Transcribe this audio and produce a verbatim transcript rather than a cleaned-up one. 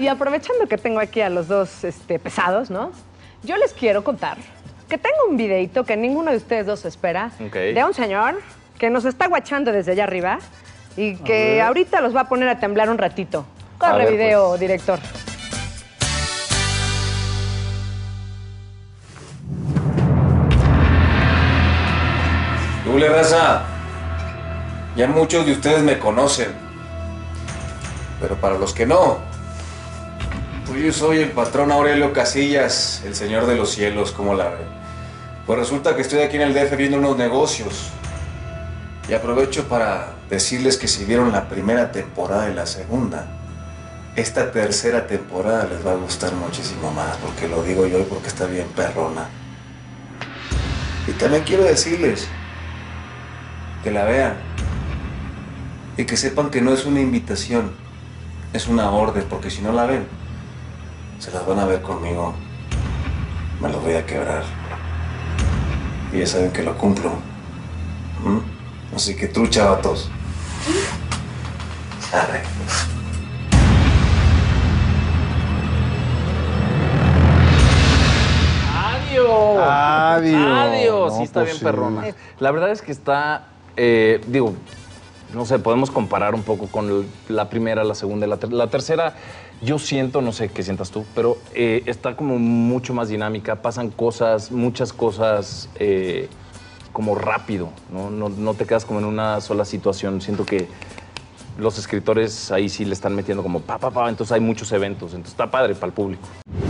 Y aprovechando que tengo aquí a los dos este, pesados, ¿no? Yo les quiero contar que tengo un videito que ninguno de ustedes dos espera, okay, de un señor que nos está guachando desde allá arriba y que ahorita los va a poner a temblar un ratito. Corre ver, video, pues. Director. Doble raza, ya muchos de ustedes me conocen, pero para los que no, pues yo soy el patrón Aurelio Casillas, el señor de los cielos, ¿cómo la ven? Pues resulta que estoy aquí en el D F viendo unos negocios y aprovecho para decirles que si vieron la primera temporada y la segunda, esta tercera temporada les va a gustar muchísimo más, porque lo digo yo y porque está bien perrona. Y también quiero decirles que la vean y que sepan que no es una invitación, es una orden, porque si no la ven, se las van a ver conmigo, me los voy a quebrar. Y ya saben que lo cumplo. ¿Mm? Así que trucha, vatos. Arre. ¡Adiós! ¡Adiós! ¡Adiós! No, Sí, está pues bien sí. perrona. La verdad es que está, eh, digo, no sé, podemos comparar un poco con la primera, la segunda y la tercera. La tercera, yo siento, no sé qué sientas tú, pero eh, está como mucho más dinámica, pasan cosas, muchas cosas eh, como rápido, ¿no? No, no te quedas como en una sola situación. Siento que los escritores ahí sí le están metiendo como pa, pa, pa, entonces hay muchos eventos, entonces está padre para el público.